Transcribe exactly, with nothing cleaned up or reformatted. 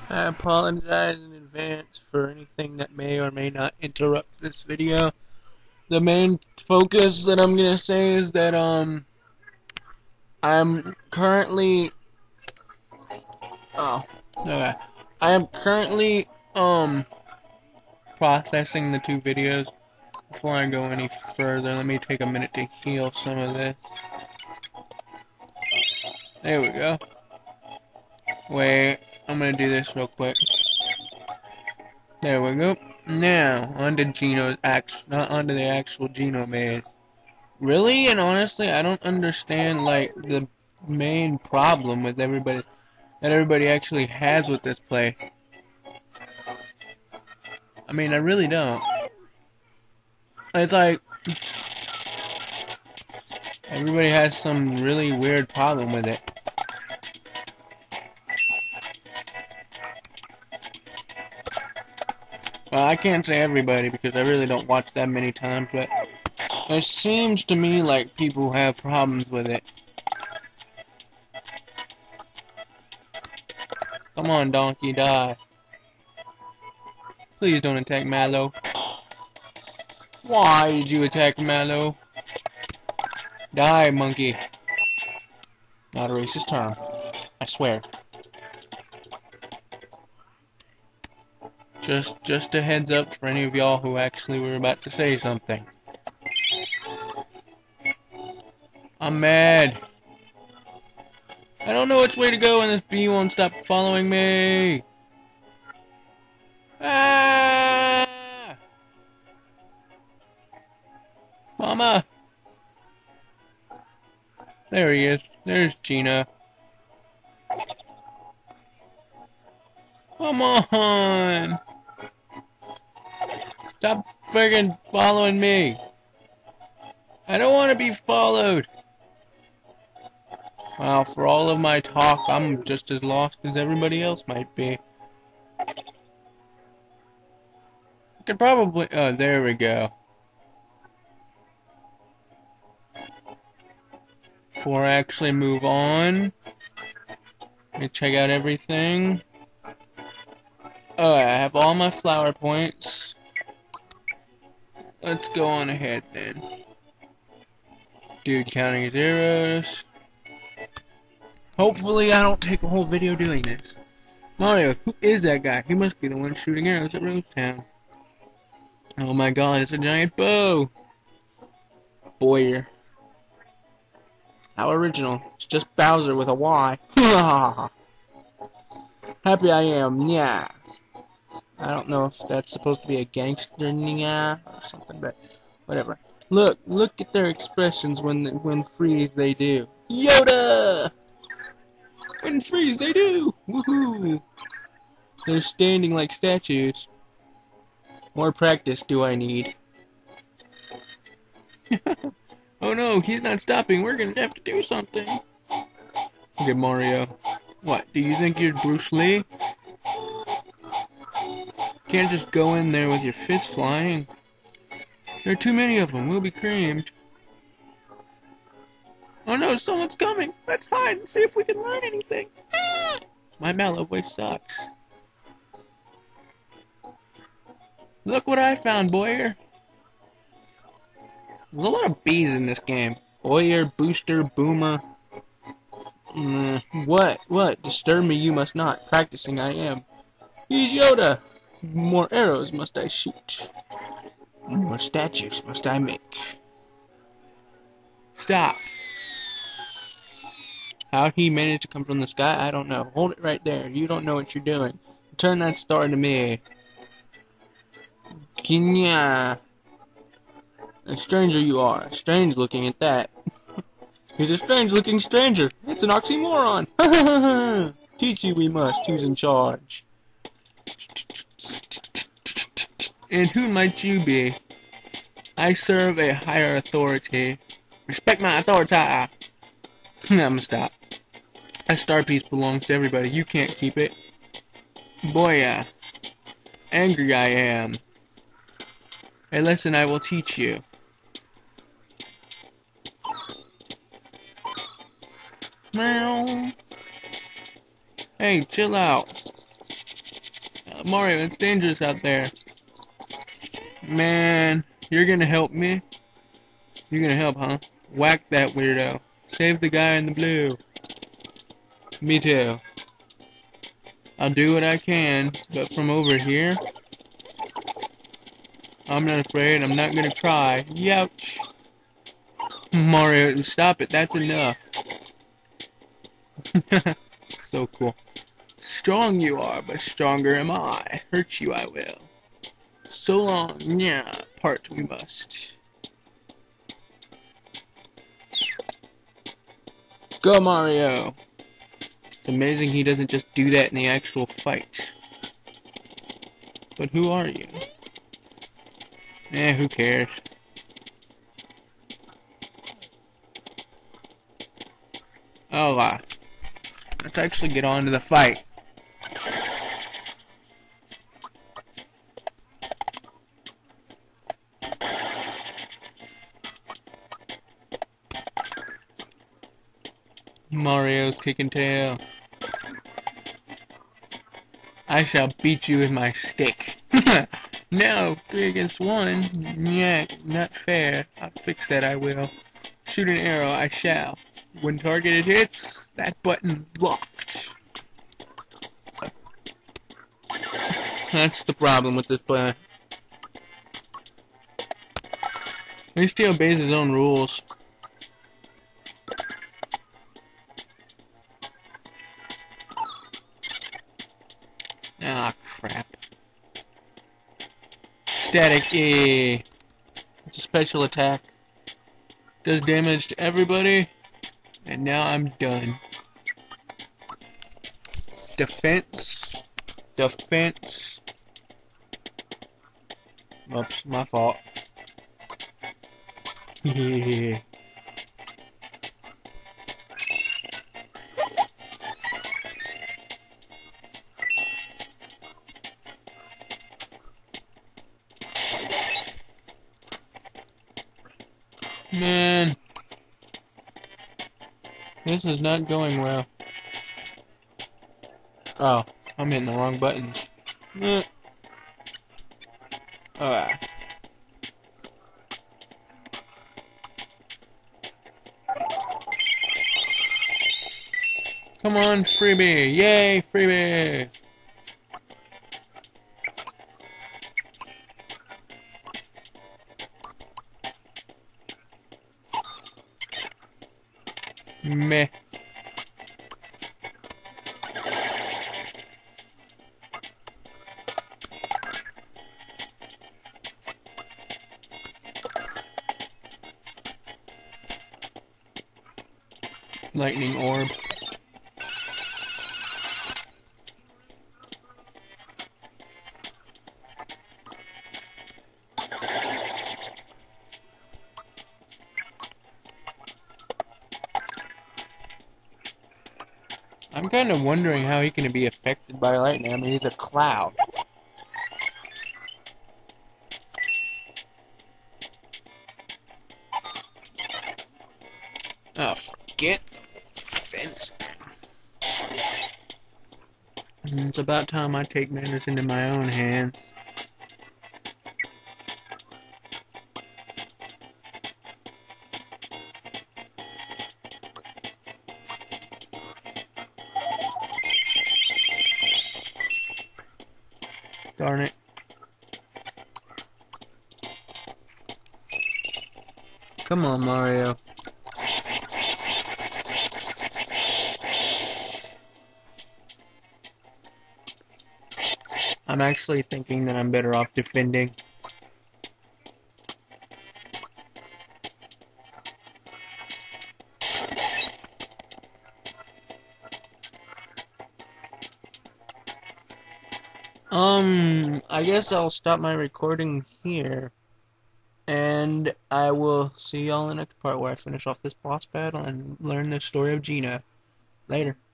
I apologize in advance for anything that may or may not interrupt this video. The main focus that I'm gonna say is that um I'm currently oh okay. I am currently um processing the two videos. Before I go any further, let me take a minute to heal some of this. There we go. Wait, I'm gonna do this real quick. There we go. Now, onto Geno's act, not onto the actual Geno maze. Really and honestly, I don't understand like the main problem with everybody that everybody actually has with this place. I mean, I really don't. It's like everybody has some really weird problem with it. Well, I can't say everybody because I really don't watch that many times, but it seems to me like people have problems with it. Come on, donkey, die. Please don't attack Mallow. Why did you attack Mallow? Die, monkey. Not a racist term. I swear. Just just a heads up for any of y'all who actually were about to say something. I'm mad. I don't know which way to go and this bee won't stop following me. Ah! Mama! There he is. There's Gina. Come on! Stop friggin' following me! I don't want to be followed! Well, for all of my talk, I'm just as lost as everybody else might be. I could probably... Oh, there we go. Before I actually move on, let me check out everything. Oh, I have all my flower points. Let's go on ahead then. Dude counting zeros. Hopefully I don't take a whole video doing this. Mario, who is that guy? He must be the one shooting arrows at Rose Town. Oh my god, it's a giant bow! Boyer. How original. It's just Bowser with a Y. Happy I am, yeah. I don't know if that's supposed to be a gangster yeah or something, but whatever. Look, look at their expressions when when freeze they do. Yoda! When freeze they do! Woohoo! They're standing like statues. More practice do I need. Oh no, he's not stopping. We're gonna have to do something. Okay, Mario. What, do you think you're Bruce Lee? Can't just go in there with your fists flying. There are too many of them. We'll be creamed. Oh no, someone's coming. Let's hide and see if we can learn anything. Ah! My Mallow voice sucks. Look what I found, Boyer. There's a lot of bees in this game. Boyer, Booster, Boomer. Mm, what? What? Disturb me you must not. Practicing I am. He's Yoda. More arrows must I shoot. More statues must I make. Stop. How he managed to come from the sky, I don't know. Hold it right there. You don't know what you're doing. Turn that star to me. Kenya. A stranger you are. Strange looking at that. He's a strange looking stranger. It's an oxymoron. Teach you we must. Who's in charge? And who might you be? I serve a higher authority. Respect my authority. I'ma stop. That star piece belongs to everybody. You can't keep it. Boy, yeah. Angry I am. A lesson I will teach you. Meow. Hey, chill out. Mario, it's dangerous out there. Man, you're gonna help me? You're gonna help, huh? Whack that weirdo. Save the guy in the blue. Me too. I'll do what I can, but from over here, I'm not afraid. I'm not gonna cry. Youch. Mario, stop it. That's enough. So cool. Strong you are, but stronger am I. Hurt you I will. So long, yeah, part we must. Go, Mario! It's amazing he doesn't just do that in the actual fight. But who are you? Eh, who cares? Oh, uh, let's actually get on to the fight. Mario's kicking tail. I shall beat you with my stick. No, three against one? Yeah, not fair. I'll fix that, I will. Shoot an arrow, I shall. When targeted hits, that button locked. That's the problem with this button. At least he obeys his own rules. Ah, crap. Static A. It's a special attack. Does damage to everybody. And now I'm done. Defense. Defense. Oops, my fault. Yeah. Man, this is not going well. Oh, I'm hitting the wrong buttons. Eh. Alright. Come on, freebie! Yay, freebie! Meh. Lightning orb. I'm kind of wondering how he can be affected by lightning. I mean, he's a cloud. Oh, forget the fence. It's about time I take matters into my own hands. Darn it. Come on, Mario. I'm actually thinking that I'm better off defending. Um, I guess I'll stop my recording here. And I will see y'all in the next part where I finish off this boss battle and learn the story of Gina. Later.